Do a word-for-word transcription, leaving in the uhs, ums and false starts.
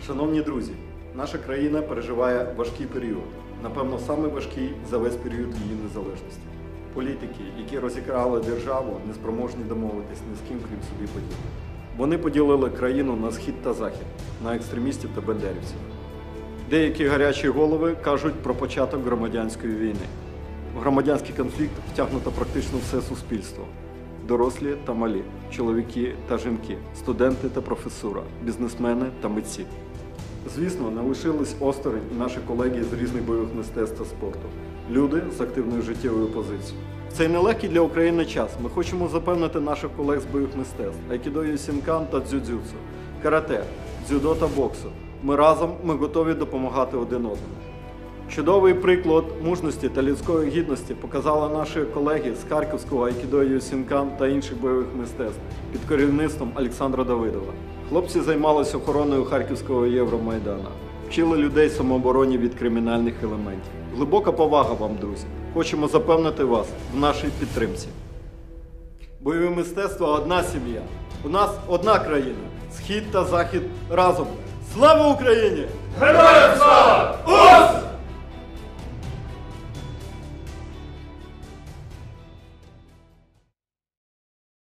Шановні друзі, наша країна переживає важкий період, напевно, самий важкий за весь період її незалежності. Політики, які розікрали державу, не спроможні домовитись ні з ким, крім собі подібних. Вони поділили країну на схід та захід, на екстремістів та бандерівців. Деякі гарячі голови кажуть про початок громадянської війни. В громадянський конфлікт втягнуто практично все суспільство. Дорослі та малі, чоловіки та жінки, студенти та професура, бізнесмени та митці. Звісно, не лишились осторонь і наші колеги з різних бойових мистецтв та спорту. Люди з активною життєвою позицією. В цей нелегкий для України час ми хочемо запевнити наших колег з бойових мистецтв айкідо, юсінкан та дзюдзюцу, карате, дзюдо та боксу. Ми разом, ми готові допомагати один одному. Чудовий приклад мужності та людської гідності показали наші колеги з Харківського айкідо, юсінкан та інших бойових мистецтв під керівництвом Олександра Давидова. Хлопці займалися охороною Харківського Євромайдану, вчили людей самообороні від кримінальних елементів. Глибока повага вам, друзі. Хочемо запевнити вас в нашій підтримці. Бойове мистецтво – одна сім'я. У нас одна країна. Схід та захід разом. Слава Україні! Героям слава! Ус!